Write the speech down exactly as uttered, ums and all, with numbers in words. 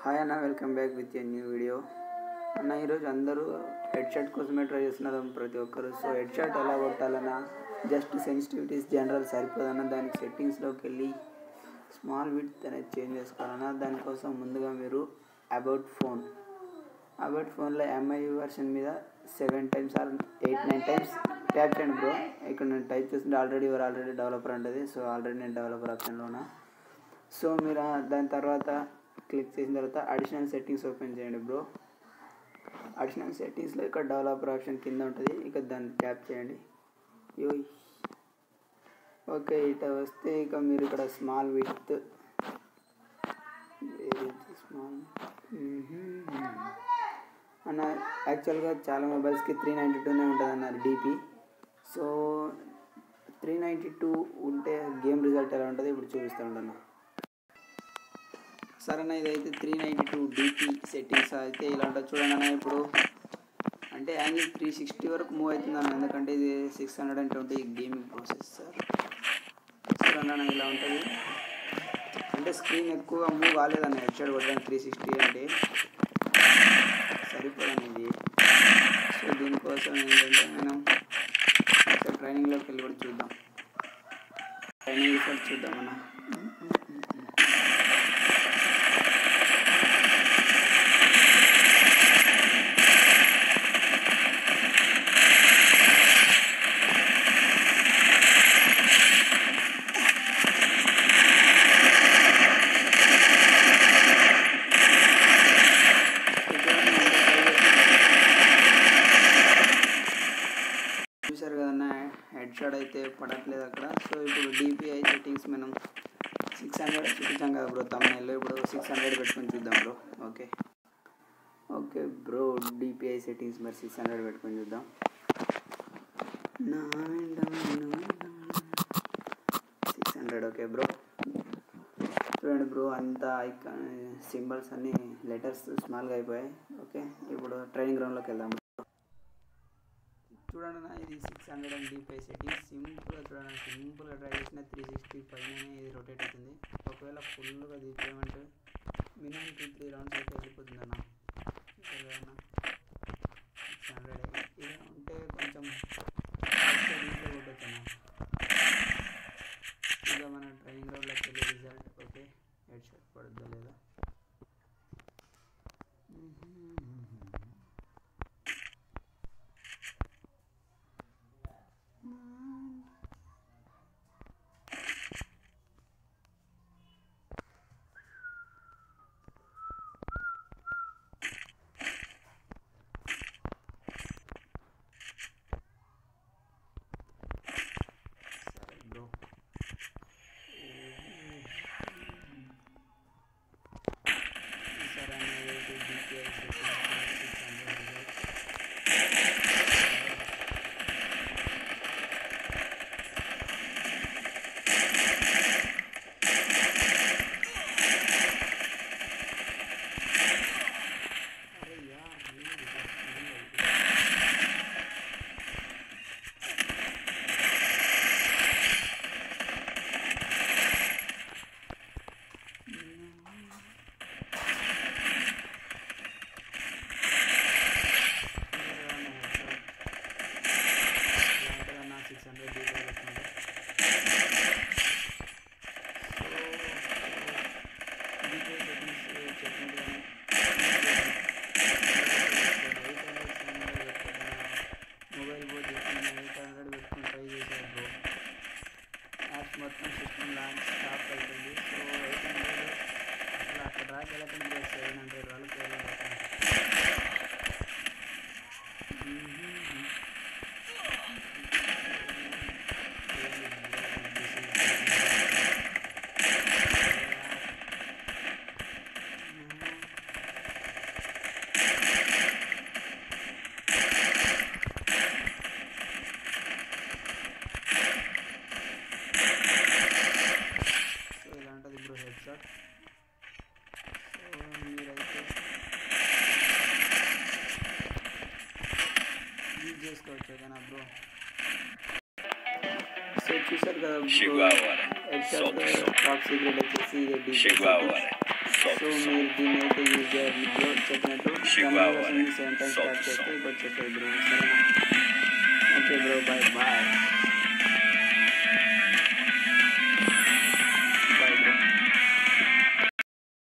Hi అన్న, welcome back with a new video. అన్న ఈరోజు అందరూ హెడ్ షాట్ కోసమే ట్రై చేస్తున్నారు ప్రతి ఒక్కరు. సో హెడ్ షాట్ ఎలా కొట్టాలన్నా జస్ట్ సెన్సిటివిటీస్ జనరల్ సరిపోదన్న. దానికి సెట్టింగ్స్లోకి వెళ్ళి స్మాల్ విడ్త్ అనేది చేంజ్ చేసుకోవాలన్నా. దానికోసం ముందుగా మీరు అబౌట్ ఫోన్ అబౌట్ ఫోన్లో ఎంఐ వర్షన్ మీద seven times or eight nine times tap చేయండి బ్రో. ఇక్కడ నేను టైప్ చేస్తుంటే ఆల్రెడీ ఎవరు ఆల్రెడీ డెవలపర్ ఉంటుంది. సో ఆల్రెడీ నేను డెవలపర్ ఆప్షన్లో ఉన్నా. సో మీరు దాని తర్వాత క్లిక్ చేసిన తర్వాత అడిషనల్ సెట్టింగ్స్ ఓపెన్ చేయండి బ్రో. అడిషనల్ సెట్టింగ్స్లో ఇక్కడ డెవలపర్ ఆప్షన్ కింద ఉంటుంది. ఇక దాన్ని ట్యాప్ చేయండి. యో ఓకే, ఇట వస్తే ఇక మీరు ఇక్కడ స్మాల్ విత్ స్మాల్ అన్న. యాక్చువల్గా చాలా మొబైల్స్కి త్రీ నైంటీ టూనే ఉంటుంది అన్నారు DP. So three ninety two ఉంటే గేమ్ రిజల్ట్ ఎలా ఉంటుంది ఇప్పుడు చూపిస్తూ ఉంటాను. సరేనా, ఇదైతే three ninety two DP settings అయితే ఇలా ఉంటుంది చూడండి అన్న. ఇప్పుడు అంటే యాంగిల్ త్రీ సిక్స్టీ వరకు మూవ్ అవుతుంది అన్న, ఎందుకంటే ఇది six hundred and twenty gaming processor. చూడండి అన్న, ఇలా ఉంటుంది. అంటే స్క్రీన్ ఎక్కువ మూవ్ కాలేదన్న హెడ్ షాట్ కొట్టడానికి. త్రీ సిక్స్టీ అంటే సరిపోదండి ఇది. సో దీనికోసం ఏంటంటే మనం ట్రైనింగ్లోకి వెళ్ళి కూడా చూద్దాం. ట్రైనింగ్ రిజల్ట్ చూద్దామన్నా. చూసారు కదన్నా, హెడ్ షాట్ అయితే పడట్లేదు అక్కడ. సో ఇప్పుడు డిపిఐ సెట్టింగ్స్ మనం సిక్స్ హండ్రెడ్ చూపించాం కదా బ్రో తమిళలో. ఇప్పుడు సిక్స్ హండ్రెడ్ పెట్టుకొని చూద్దాం bro. Okay okay bro, DPI settings మరి సిక్స్ హండ్రెడ్ పెట్టుకొని చూద్దాం. Six hundred okay bro. చూడండి బ్రో, అంతా ఐకాన్ సింబల్స్ అన్నీ లెటర్స్ స్మాల్గా అయిపోయాయి. ఓకే, ఇప్పుడు ట్రైనింగ్ గ్రౌండ్లోకి వెళ్దాం. చూడండి అన్న, ఇది six hundred and DPI settings సింపుల్గా చూడండి. సింపుల్గా ట్రై చేసిన త్రీ సిక్స్టీ పైన ఇది రొటేట్ అవుతుంది. ఒకవేళ ఫుల్గా తీసేయమంటే మినిమం టూ త్రీ రౌండ్స్ అయితే వెళ్ళిపోతుంది అన్న. సిక్స్ హండ్రెడ్ ఇలా ఉంటే కొంచెం ఈజీగా కొట్టచ్చు అన్న. ఇక మన ట్రైనింగ్ గ్రౌండ్లోకి వెళ్ళే రిజల్ట్. ఓకే, హెడ్ షాట్ పడుద్దా లేదా. మొత్తం సిస్టమ్ లాంచ్ స్టాప్ అవుతుంది. సో ఎయిట్ హండ్రెడ్ అసలు అక్కడ రాక వెళ్ళకండి. సెవెన్ హండ్రెడ్ వాళ్ళకి వెళ్ళాలి. హెడ్ షాట్ మీరైతే యూజ్ చేసుకోవచ్చు ఓకేనా బ్రో. సో చూసారు కదా bro, head shot top secret వచ్చేసి ఇది డీపీ సో మీరు దీన్ని అయితే యూజ్ చేయాలి బ్రో. చెప్పినట్టు సెవెన్ టైమ్స్ స్టార్ట్ చేస్తే ఇప్పుడు వచ్చేస్తుంది బ్రో. సరేనా? Okay bro, bye bye.